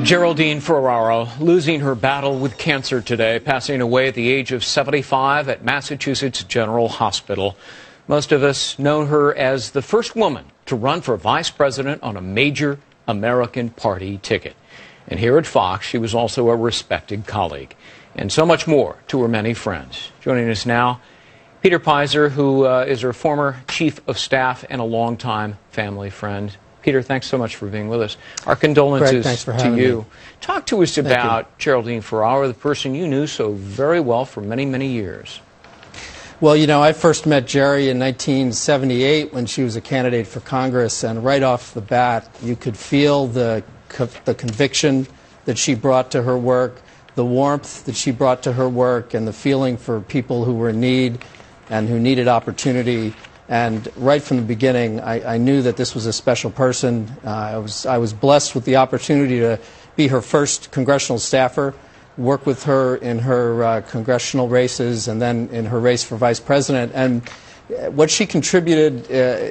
Geraldine Ferraro losing her battle with cancer today, passing away at the age of 75 at Massachusetts General Hospital. Most of us know her as the first woman to run for vice president on a major American party ticket. And here at Fox, she was also a respected colleague. And so much more to her many friends. Joining us now, Peter Pizer, who is her former chief of staff and a longtime family friend. Peter, thanks so much for being with us. Our condolences to you. Me. Talk to us about Geraldine Ferraro, the person you knew so very well for many, many years. Well, you know, I first met Jerry in 1978 when she was a candidate for Congress, and right off the bat, you could feel the conviction that she brought to her work, the warmth that she brought to her work, and the feeling for people who were in need and who needed opportunity. And right from the beginning, I knew that this was a special person. I was blessed with the opportunity to be her first congressional staffer, work with her in her congressional races, and then in her race for vice president. And what she contributed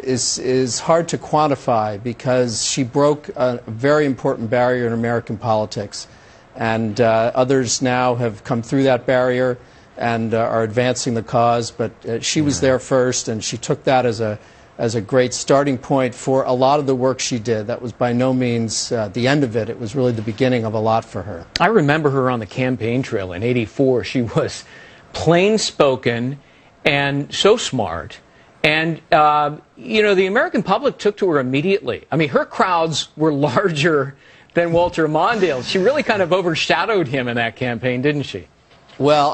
is hard to quantify, because she broke a very important barrier in American politics. And others now have come through that barrier and are advancing the cause, but she was there first, and she took that as a great starting point for a lot of the work she did. That was by no means the end of it. It was really the beginning of a lot for her. I remember her on the campaign trail in '84. She was plain-spoken and so smart. And, you know, the American public took to her immediately. I mean, her crowds were larger than Walter Mondale's. She really kind of overshadowed him in that campaign, didn't she? Well,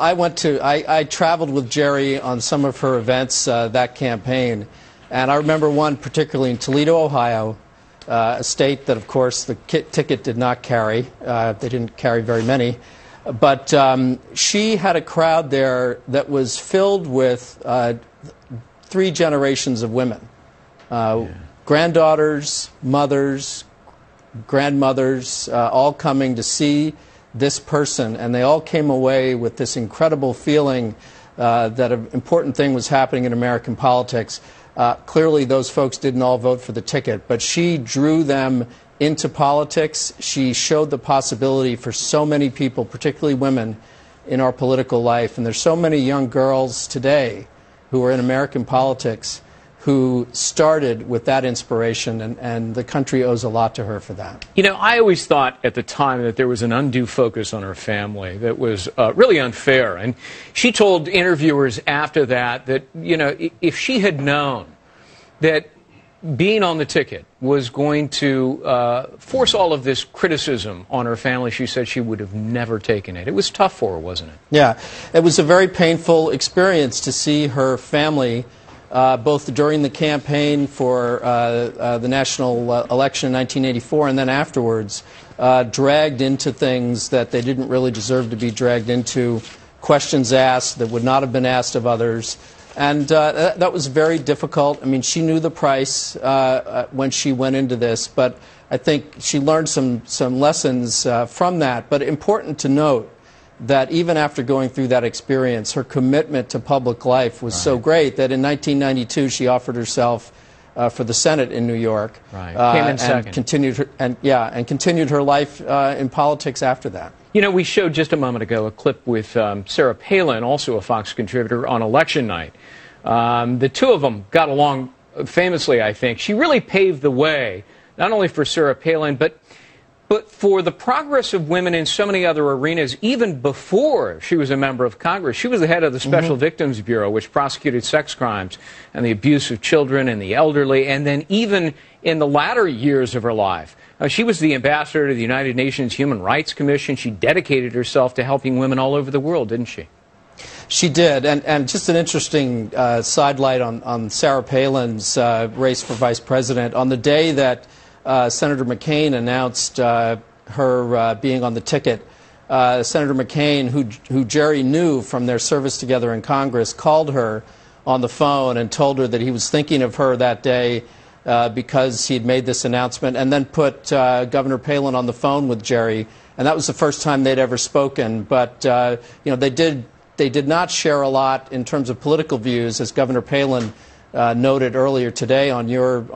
I traveled with Jerry on some of her events that campaign, and I remember one particularly in Toledo, Ohio, a state that, of course, the ticket did not carry. They didn't carry very many. But she had a crowd there that was filled with 3 generations of women, granddaughters, mothers, grandmothers, all coming to see this person, and they all came away with this incredible feeling that an important thing was happening in American politics. Clearly, those folks didn't all vote for the ticket, but she drew them into politics. She showed the possibility for so many people, particularly women, in our political life. And there's so many young girls today who are in American politics who started with that inspiration, and the country owes a lot to her for that. You know, I always thought at the time that there was an undue focus on her family that was really unfair. And she told interviewers after that, you know, if she had known that being on the ticket was going to force all of this criticism on her family, she said she would have never taken it. It was tough for her, wasn't it? Yeah, it was a very painful experience to see her family, both during the campaign for the national election in 1984 and then afterwards, dragged into things that they didn't really deserve to be dragged into, questions asked that would not have been asked of others. And that was very difficult. I mean, she knew the price when she went into this, but I think she learned some lessons from that. But important to note that even after going through that experience, her commitment to public life was so great that in 1992 she offered herself for the Senate in New York. Came in second. And continued her life in politics after that. You know, we showed just a moment ago a clip with Sarah Palin, also a Fox contributor, on election night. The two of them got along famously, I think. She really paved the way, not only for Sarah Palin, but for the progress of women in so many other arenas, even before she was a member of Congress. She was the head of the Special Victims Bureau, which prosecuted sex crimes and the abuse of children and the elderly, and then even in the latter years of her life. She was the ambassador to the United Nations Human Rights Commission. She dedicated herself to helping women all over the world, didn't she? She did, and just an interesting sidelight on Sarah Palin's race for vice president. On the day that Senator McCain announced her being on the ticket, Senator McCain, who Jerry knew from their service together in Congress, called her on the phone and told her that he was thinking of her that day because he had made this announcement, and then put Governor Palin on the phone with Jerry, and that was the first time they'd ever spoken. But you know, they did not share a lot in terms of political views, as Governor Palin noted earlier today on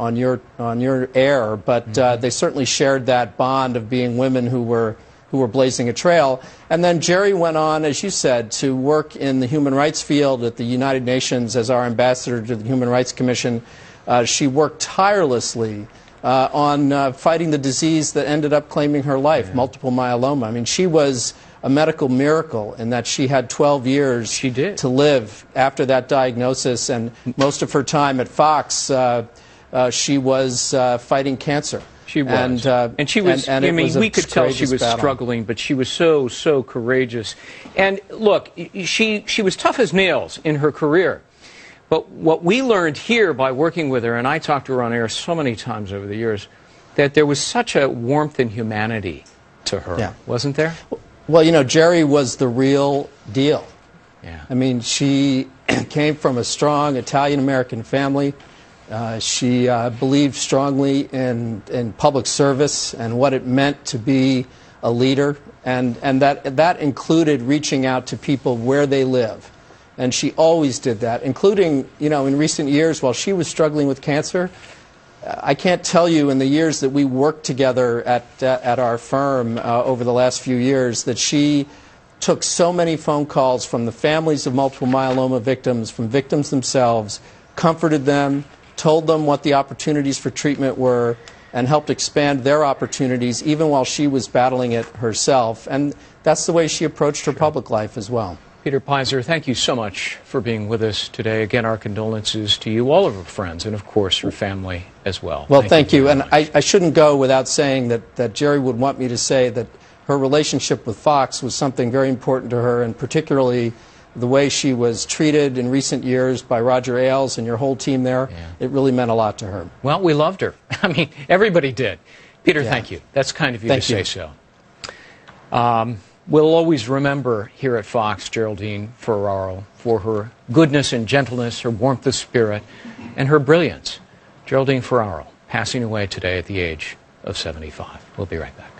your air, but they certainly shared that bond of being women who were blazing a trail. And then Jerry went on, as you said, to work in the human rights field at the United Nations as our ambassador to the Human Rights Commission. She worked tirelessly on fighting the disease that ended up claiming her life, multiple myeloma. I mean, she was a medical miracle in that she had 12 years to live after that diagnosis, and most of her time at Fox, she was fighting cancer. She was, and she was. I mean, we could tell she was struggling, but she was so courageous. And look, she was tough as nails in her career. But what we learned here by working with her, and I talked to her on air so many times over the years, that there was such a warmth and humanity to her, wasn't there? Well, you know, Jerry was the real deal. Yeah. I mean, she came from a strong Italian-American family. She believed strongly in public service and what it meant to be a leader, and that included reaching out to people where they live. And she always did that, including, you know, in recent years while she was struggling with cancer. I can't tell you in the years that we worked together at our firm over the last few years that she took so many phone calls from the families of multiple myeloma victims, from victims themselves, comforted them, told them what the opportunities for treatment were, and helped expand their opportunities even while she was battling it herself. And that's the way she approached her public life as well. Peter Peiser, thank you so much for being with us today. Again, our condolences to you, all of her friends, and of course her family as well. Well, thank you. And I shouldn't go without saying that Jerry would want me to say that her relationship with Fox was something very important to her, and particularly the way she was treated in recent years by Roger Ailes and your whole team there. Yeah. It really meant a lot to her. Well, we loved her. I mean, everybody did. Peter, thank you. That's kind of you to say so. We'll always remember here at Fox Geraldine Ferraro for her goodness and gentleness, her warmth of spirit, and her brilliance. Geraldine Ferraro passing away today at the age of 75. We'll be right back.